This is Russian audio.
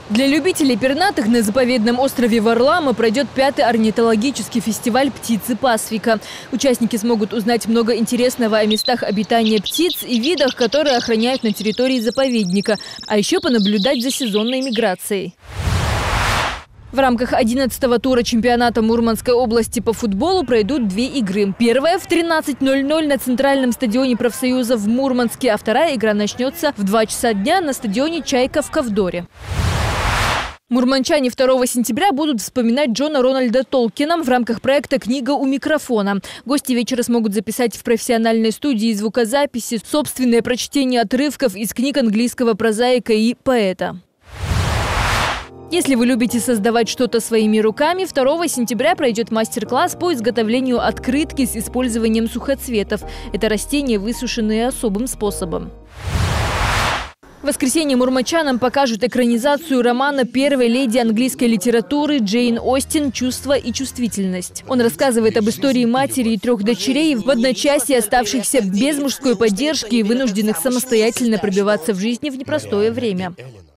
Для любителей пернатых на заповедном острове Варлама пройдет 5-й орнитологический фестиваль «Птицы Пасвика». Участники смогут узнать много интересного о местах обитания птиц и видах, которые охраняют на территории заповедника, а еще понаблюдать за сезонной миграцией. В рамках 11-го тура чемпионата Мурманской области по футболу пройдут 2 игры. Первая в 13:00 на центральном стадионе профсоюза в Мурманске, а вторая игра начнется в 2 часа дня на стадионе «Чайка» в Ковдоре. Мурманчане 2 сентября будут вспоминать Джона Рональда Толкина в рамках проекта «Книга у микрофона». Гости вечера смогут записать в профессиональной студии звукозаписи собственное прочтение отрывков из книг английского прозаика и поэта. Если вы любите создавать что-то своими руками, 2 сентября пройдет мастер-класс по изготовлению открытки с использованием сухоцветов. Это растения, высушенные особым способом. В воскресенье мурманчанам покажут экранизацию романа первой леди английской литературы Джейн Остин «Чувство и чувствительность». Он рассказывает об истории матери и 3 дочерей, в одночасье оставшихся без мужской поддержки и вынужденных самостоятельно пробиваться в жизни в непростое время.